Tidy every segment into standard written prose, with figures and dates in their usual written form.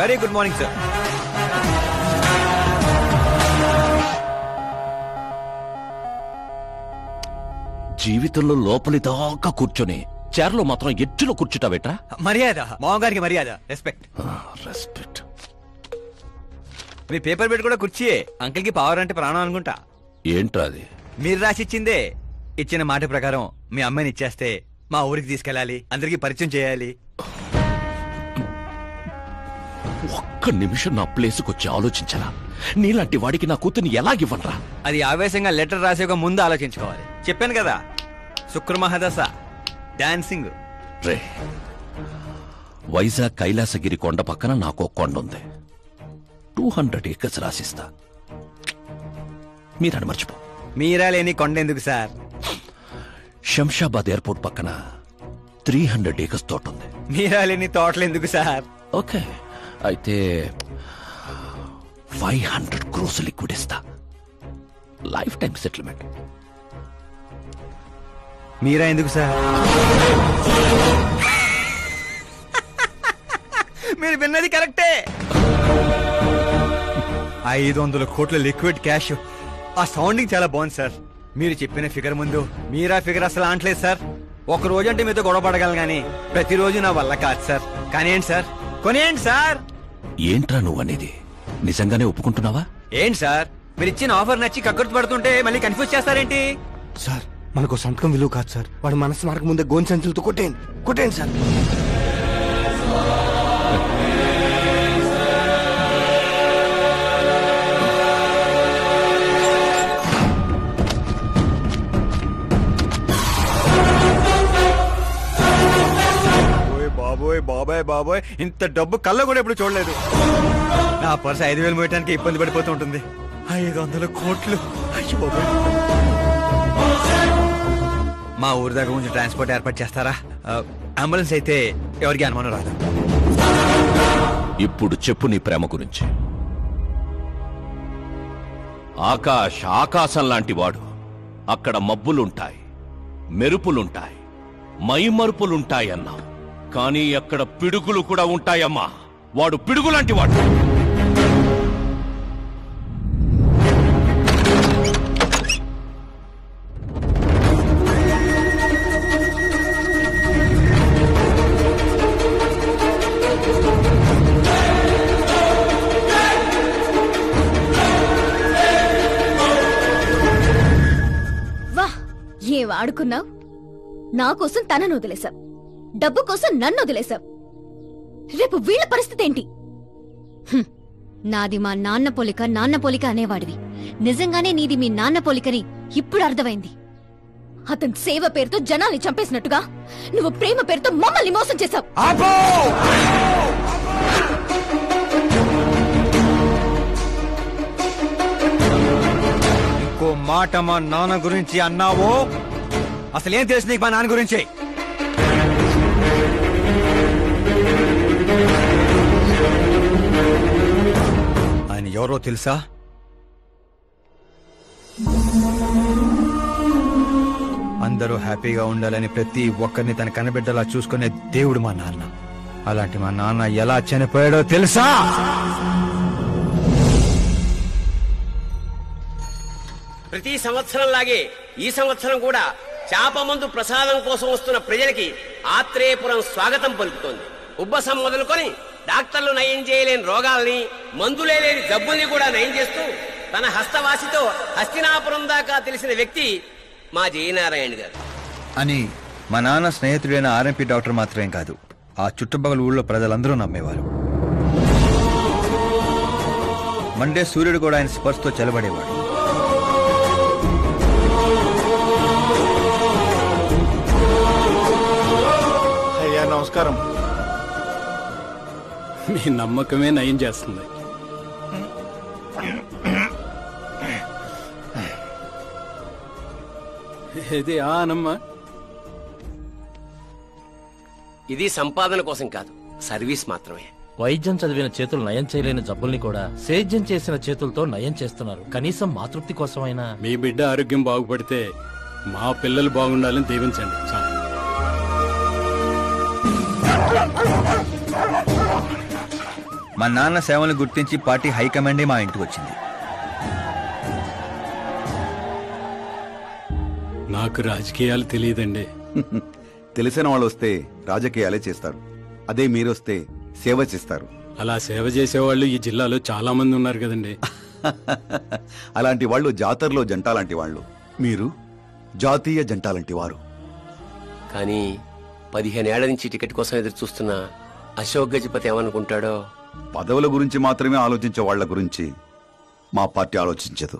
Very good morning sir. జీవితంలో లోపలి దాకా కూర్చొని చైర్లో మాత్రం ఎడ్జ్లో కూర్చుంటావేట్రా? మర్యాద, మామగారికి మర్యాద, రెస్పెక్ట్. రెస్పెక్ట్. మీ పేపర్ పెట్టి కూడా కుర్చీయే. అంకిల్ కి పవర్ అంటే ప్రాణం అనుకుంటా. ఏంట్రా అది? మీరు రాసిచ్చిందే. ఇచ్చిన మాట ప్రకారం మీ అమ్మాయిని ఇచ్చేస్తే మా ఊరికి తీసుకెళ్ళాలి, అందరికి పరిచయం చేయాలి. ఒక్క నిమిషం నా ప్లేస్కి వచ్చి ఆలోచించరా? నీలాంటి వాడికి నా కూతుర్ని ఎలాగివ్వనరా? అది ఆవేశంగా లెటర్ రాసే ఒక ముందు ఆలోచించుకోవాలి. చెప్పాను కదా, శుక్రమహాదశ, డాన్సింగ్. రే, వైజాగ్ కైలాసగిరి కొండ పక్కన నాకో కొండ ఉంది. 200 acres రాసిస్తా. మీరని మర్చిపో. మీరా లేని కొండ ఎందుకు సార్? శంషాబాద్ ఎయిర్పోర్ట్ పక్కన 300 acres తోట ఉంది. మీరా లేని తోటలు ఎందుకు సార్? ఓకే, అయితే 500 crores లిక్విడ్ ఇస్తా. Lifetime settlement. మీరా ఎందుకు సార్? మీరు విన్నది కరెక్టే. 500 కోట్ల లిక్విడ్ క్యాష్. ఆ సౌండింగ్ చాలా బాగుంది సార్. మీరు చెప్పిన ఫిగర్ ముందు మీరా ఫిగర్ అసలు అంటలేదు సార్. ఒక రోజు అంటే మీతో గొడవ పడగలను కానీ ప్రతిరోజు నా వల్ల కాదు సార్. కానివ్వండి సార్, కొనేయండి సార్. ఏంట్రా నువ్వు అనేది? నిజంగానే ఒప్పుకుంటున్నావా? ఏంటి సార్, మీరు ఇచ్చిన ఆఫర్ నచ్చి కక్కుర్తి పడుతుంటే మళ్ళీ కన్ఫ్యూజ్ చేస్తారేంటి? సార్, మనకు సంతకం విలువ కాదు సార్. వాడు మనసు మార్గం ముందే గోన్ సంచులతో కొట్టేయండి సార్. బాబోయ్ బాబాయ్ బాబోయ్, ఇంత డబ్బు కళ్ళ కూడా ఎప్పుడు చూడలేదు. నా పర్స్ 5,000 మోయటానికి ఇబ్బంది పడిపోతూ ఉంటుంది. 500 కోట్లు. అయ్యో బాబోయ్. మా ఊరి దగ్గర కొంచెం ట్రాన్స్పోర్ట్ ఏర్పాటు చేస్తారా? అంబులెన్స్ అయితే ఎవరికి అనుమానం రాదు. ఇప్పుడు చెప్పు నీ ప్రేమ గురించి. ఆకాశం లాంటి వాడు. అక్కడ మబ్బులుంటాయి, మెరుపులుంటాయి, మైమరుపులుంటాయి అన్నా. కానీ అక్కడ పిడుగులు కూడా ఉంటాయమ్మా. వాడు పిడుగులాంటి వాడు. వా, ఏం ఆడుకున్నావు? నా కోసం తనను వదిలేశావు, డబ్బు కోసం నన్ను వదిలేశావు. రేపు వీళ్ళ పరిస్థితి ఏంటి? నాది మా నాన్న పోలిక అనేవాడివి. నిజంగానే నీది మీ నాన్న పోలికని ఇప్పుడు అర్థమైంది. అతని సేవ పేరుతో జనాల్ని చంపేసినట్టుగా నువ్వు ప్రేమ పేరుతో మమ్మల్ని మోసం చేశావు. ఇంకో మాట మా నాన్న గురించి అన్నావో అసలేం తెలుసు నీకు మా నాన్న గురించి? ఆయన ఎవరో తెలుసా? అందరూ హ్యాపీగా ఉండాలని ప్రతి ఒక్కరిని తన కనబిడ్డలా చూసుకునే దేవుడు మా నాన్న. అలాంటి మా నాన్న ఎలా చనిపోయాడో తెలుసా? ప్రతి సంవత్సరం లాగే ఈ సంవత్సరం కూడా చాపమందు ప్రసాదం కోసం వస్తున్న ప్రజలకి ఆత్రేయపురం స్వాగతం పలుకుతోంది. ఉబ్బసం మొదలుకొని డాక్టర్లు నయం చేయలేని రోగాల్ని, మందులే లేని జబ్బుల్ని కూడా నయం చేస్తూ తన హస్తవాసితో హస్తినాపురం దాకా తెలిసిన వ్యక్తి మా జయనారాయణ గారు అని మా నాన్న స్నేహితుడైన ఆర్ఎంపీ డాక్టర్ మాత్రమే కాదు, ఆ చుట్టుపక్కల ఊళ్ళో ప్రజలందరూ నమ్మేవారు. మండే సూర్యుడు కూడా ఆయన స్పర్శతో చెలబడేవాడు. అయ్యా నమస్కారం. మీ నమ్మకమే నయం చేస్తుంది. ఇది ఆనమ్మా. ఇది సంపాదన కోసం కాదు, సర్వీస్ మాత్రమే. వైద్యం చదివిన చేతులు నయం చేయలేని జబ్బుల్ని కూడా సేద్యం చేసిన చేతులతో నయం చేస్తున్నారు. కనీసం మాతృప్తి కోసమైనా. మీ బిడ్డ ఆరోగ్యం బాగుపడితే మా పిల్లలు బాగుండాలని దీవించండి. మా నాన్న సేవలను గుర్తించి పార్టీ హైకమాండే మా ఇంటికి వచ్చింది. నాకు రాజకీయాలు తెలియదండి. తెలిసిన వాళ్ళు వస్తే రాజకీయాలే చేస్తారు. అదే మీరొస్తే సేవ చేస్తారు. అలా సేవ చేసేవాళ్ళు ఈ జిల్లాలో చాలా మంది ఉన్నారు కదండి. అలాంటి వాళ్ళు జాతరలో జంట లాంటి వాళ్ళు. మీరు జాతీయ జంట లాంటి వారు. కానీ 15 ఏళ్ల నుంచి టికెట్ కోసం ఎదురు చూస్తున్న అశోక్ గజపతి ఏమనుకుంటాడో. పదవుల గురించి మాత్రమే ఆలోచించే వాళ్ళ గురించి మా పార్టీ ఆలోచించదు.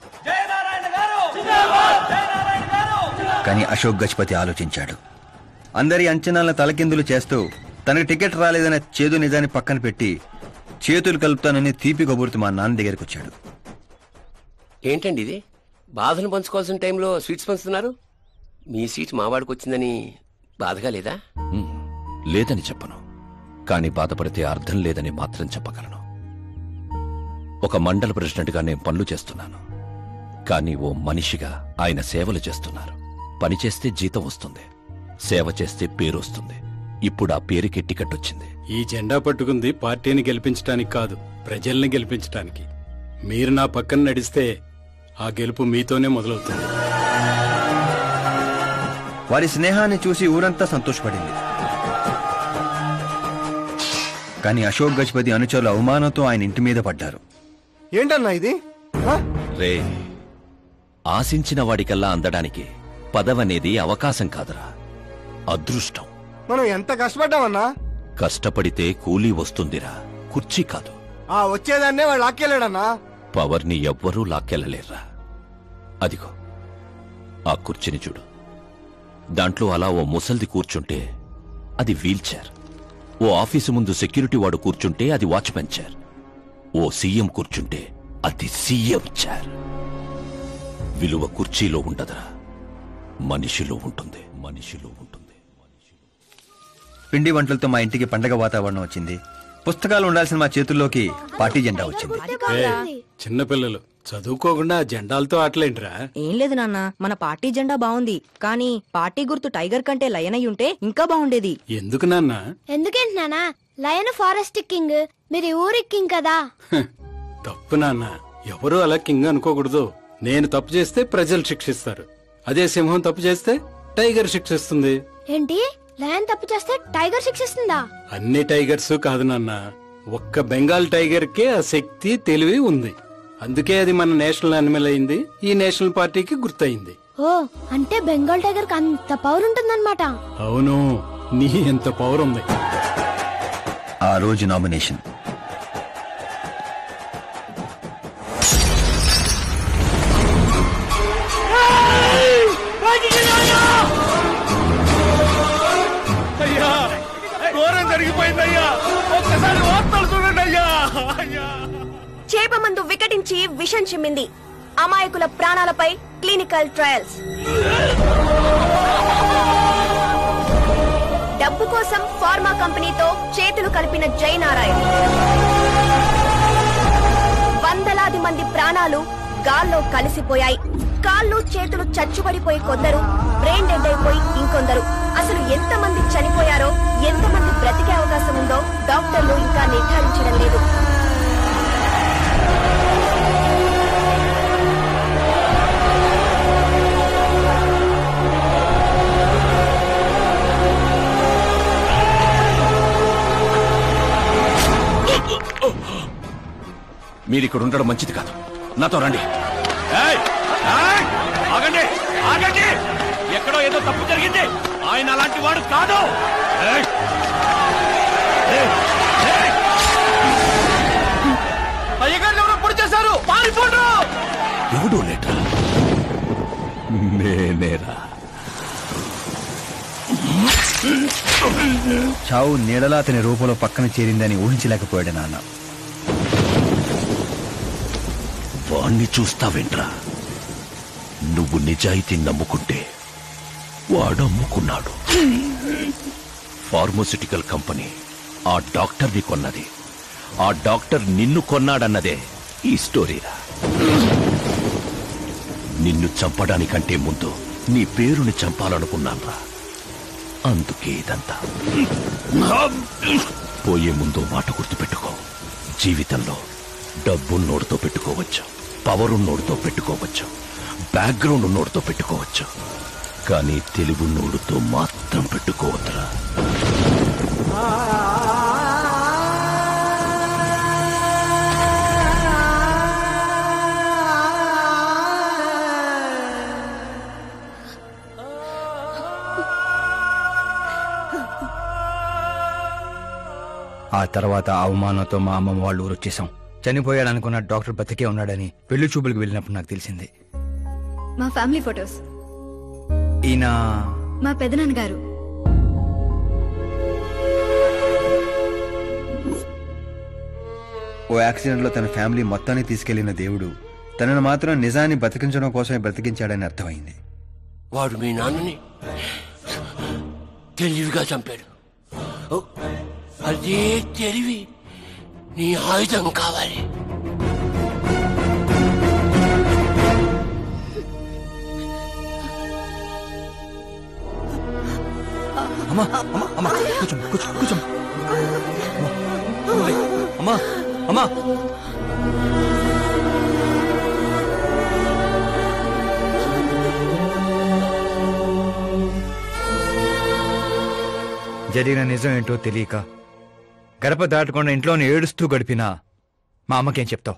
కానీ అశోక్ గజపతి ఆలోచించాడు. అందరి అంచనాలను తలకిందులు చేస్తూ తనకు టికెట్ రాలేదనే చేదు నిజాన్ని పక్కన పెట్టి చేతులు కలుపుతానని తీపి కబురుతూ మా నాన్న దగ్గరికి వచ్చాడు. ఏంటండి ఇది? బాధను పంచుకోవాల్సిన టైంలో స్వీట్స్ పంచుతున్నారు. మీ సీట్ మావాడికి వచ్చిందని బాధగా లేదా? లేదని చెప్పను, కానీ బాధపడితే అర్థం లేదని మాత్రం చెప్పగలను. ఒక మండల ప్రెసిడెంట్గా నేను పనులు చేస్తున్నాను, కానీ ఓ మనిషిగా ఆయన సేవలు చేస్తున్నారు. పని చేస్తే జీతం వస్తుంది, సేవ చేస్తే పేరు వస్తుంది. ఇప్పుడు ఆ పేరుకి టికెట్ వచ్చింది. ఈ జెండా పట్టుకుంది పార్టీని గెలిపించడానికి కాదు, ప్రజల్ని గెలిపించడానికి. మీరు నా పక్కన నడిస్తే ఆ గెలుపు మీతోనే మొదలవుతుంది. వారి స్నేహాన్ని చూసి ఊరంతా సంతోషపడింది. కానీ అశోక్ గజపతి అనుచరుల అవమానంతో ఆయన ఇంటి మీద పడ్డారు. ఏంటన్నా ఇది? రే, ఆశించిన వాడికల్లా అందడానికి పదవనేది అవకాశం కాదురా, అదృష్టం. మనం ఎంత కష్టపడ్డామన్నా? కష్టపడితే కూలీ వస్తుందిరా, కుర్చీ కాదు. ఆ వచ్చేదాన్నే వాడు లాక్కెళ్ళాడన్నా. పవర్ని ఎవ్వరూ లాక్కెళ్ళలేర్రా. అదిగో ఆ కుర్చీని చూడు. దాంట్లో అలా ఓ ముసల్ది కూర్చుంటే అది వీల్ చైర్. ఓ ఆఫీసు ముందు సెక్యూరిటీ వాడు కూర్చుంటే అది వాచ్మెన్ చైర్. ఓ సీఎం కూర్చుంటే అది సీఎం చైర్. విలువ కుర్చీలో ఉండదురా, మనిషిలో ఉంటుంది. మనిషిలో ఉంటుంది. పిండి వంటలతో మా ఇంటికి పండగ వాతావరణం వచ్చింది. పుస్తకాలు ఉండాల్సిన మా చేతుల్లోకి పార్టీ జెండా వచ్చింది. చిన్నపిల్లలు చదువుకోకుండా జెండాలతో ఆటలేంట్రా? ఏం లేదు నాన్న, మన పార్టీ జెండా బాగుంది, కానీ పార్టీ గుర్తు టైగర్ కంటే లయన్ అయి ఉంటే ఇంకా బాగుండేది. ఎందుకు నాన్న? ఎందుకేంటి నాన్న? లయన్ ఫారెస్ట్ కింగ్, మీరు ఊరి కింగ్ కదా. తప్పు నాన్న, ఎవరు అలా కింగ్ అనుకోకూడదు. నేను తప్పు చేస్తే ప్రజలు శిక్షిస్తారు, అదే సింహం తప్పు చేస్తే టైగర్ శిక్షిస్తుంది. ఏంటి? లయన్ తప్పు చేస్తే టైగర్ శిక్షిస్తుందా? అన్ని టైగర్స్ కాదు నాన్న, ఒక్క బెంగాల్ టైగర్ కే ఆ శక్తి తెలివి ఉంది. అందుకే అది మన నేషనల్ యానిమల్ అయింది, ఈ నేషనల్ పార్టీకి గుర్తయింది. ఓ, అంటే బెంగాల్ టైగర్ కి అంత పవర్ ఉంటుందన్నమాట. అవును, నీ ఎంత పవర్ ఉంది. ఆ రోజు నామినేషన్. చేప మందు వికటించి విషం చిమ్మింది. అమాయకుల ప్రాణాలపై క్లినికల్ ట్రయల్స్. డబ్బు కోసం ఫార్మా కంపెనీతో చేతులు కలిపిన జయనారాయణ. వందలాది మంది ప్రాణాలు గాల్లో కలిసిపోయాయి. కాళ్ళు చేతులు చచ్చుబడిపోయి కొందరు, బ్రెయిన్ డెడ్ అయిపోయి ఇంకొందరు. అసలు ఎంతమంది చనిపోయారో, ఎంతమంది బ్రతికే అవకాశం ఉందో డాక్టర్లు ఇంకా నిర్ధారించడం లేదు. మీరిక్కడ ఉండడం మంచిది కాదు, నాతో రండి. ఆగండి, ఆగండి, ఎక్కడో ఏదో తప్పు జరిగింది. ఆయన అలాంటి వాడు కాదు. ఎవడో లేట్రా, నేనేరా. చావు నీడలా అతని రూపంలో పక్కన చేరిందని ఊహించలేకపోయాడు నాన్న. వాణ్ణి చూస్తావేంట్రా? నువ్వు నిజాయితీ నమ్ముకుంటే వాడు అమ్ముకున్నాడు. ఫార్మాస్యూటికల్ కంపెనీ ఆ డాక్టర్ని కొన్నది, ఆ డాక్టర్ నిన్ను కొన్నాడన్నదే ఈ స్టోరీరా. నిన్ను చంపడానికంటే ముందు నీ పేరుని చంపాలనుకున్నాన్రా, అందుకే ఇదంతా. పోయే ముందు మాట గుర్తుపెట్టుకో, జీవితంలో డబ్బున్నోడితో పెట్టుకోవచ్చు, పవర్ ఉన్నోడితో పెట్టుకోవచ్చు, బ్యాక్గ్రౌండ్ ఉన్నోడితో పెట్టుకోవచ్చు, కానీ తెలివున్నోడితో మాత్రం పెట్టుకోవద్దురా. ఆ తర్వాత అవమానంతో మా అమ్మమ్మ వాళ్ళు ఊరు వచ్చేసాం. చనిపోయాడనుకున్న డాక్టర్ బతికే ఉన్నాడని పెళ్లి చూపులకు వెళ్ళినప్పుడు నాకు తెలిసింది. మా ఫ్యామిలీ ఫొటోస్. ఈయన మా పెదనాన్న గారు. ఓ యాక్సిడెంట్ లో తన ఫ్యామిలీ మొత్తాన్ని తీసుకెళ్లిన దేవుడు తనను మాత్రం నిజాన్ని బతికించడం కోసమే బ్రతికించాడని అర్థమైంది. వాడు మీ నాన్నని తెలివిగా చంపాడు. అదే తెలివి నీ ఆయుధం కావాలి. అమ్మా అమ్మా అమ్మా కూర్చో కూర్చో కూర్చో. అమ్మా అమ్మా జరిగిన నిజం ఏంటో తెలియక గడప దాటకుండా ఇంట్లోనే ఏడుస్తూ గడిపినా మా అమ్మకేం చెప్తావు?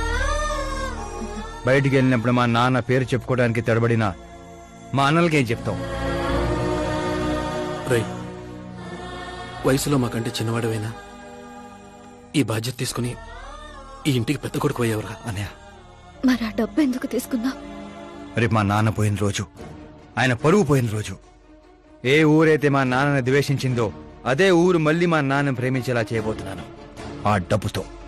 బయటికి వెళ్ళినప్పుడు మా నాన్న పేరు చెప్పుకోవడానికి తడబడిన మా అన్నలకేం చెప్తావు? రై, వయసులో మాకంటే చిన్నవాడవైనా ఈ బాధ్యత తీసుకుని ఈ ఇంటికి పెద్ద కొడుకు అయ్యేవరా అన్నయ్య. మరి ఆ డబ్బు ఎందుకు తీసుకున్నా? రేపు మా నాన్న పోయిన రోజు, ఆయన పరువు పోయిన రోజు, ఏ ఊరైతే మా నాన్నని ద్వేషించిందో అదే ఊరు మళ్ళీ మా నాన్నని ప్రేమించేలా చేయబోతున్నాను. ఆ డబ్బుతో